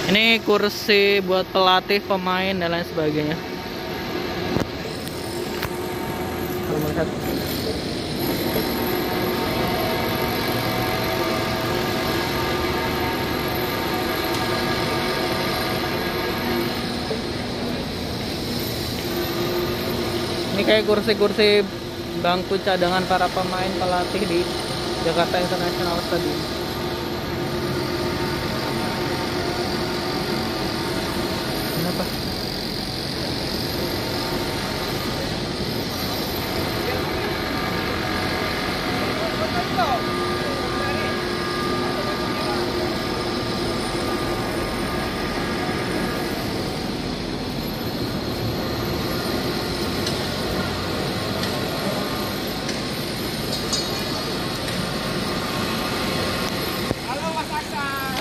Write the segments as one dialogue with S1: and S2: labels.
S1: Ini kursi buat pelatih, pemain dan lain sebagainya. Kalau melihat ini kayak kursi-kursi bangku cadangan para pemain pelatih di Jakarta International Stadium. Kenapa?
S2: Halo Mas Aksan.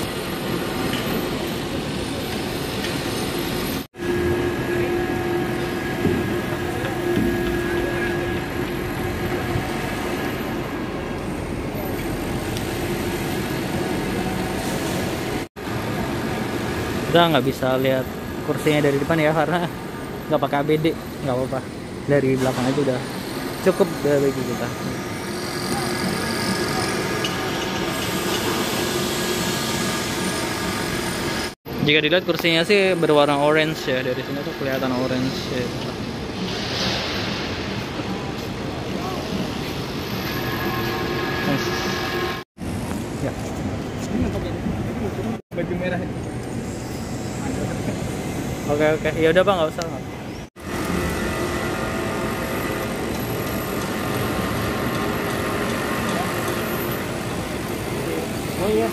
S1: Udah nggak bisa lihat kursinya dari depan ya karena nggak pakai ABD, nggak apa-apa. Dari belakang aja udah cukup bagi kita. Jika dilihat kursinya sih berwarna orange ya, dari sini tuh kelihatan orange ya. Ya.
S2: Baju merah.
S1: Oke, ya udah Bang, nggak usah. Oh iya.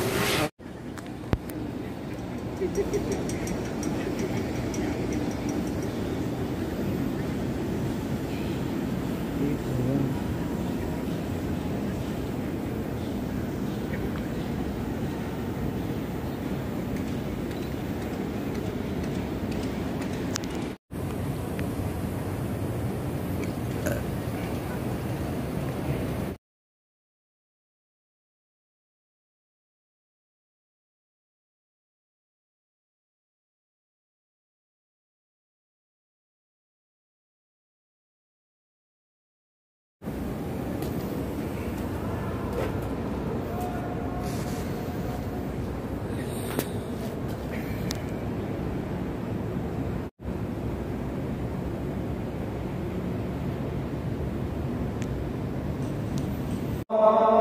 S2: Oh.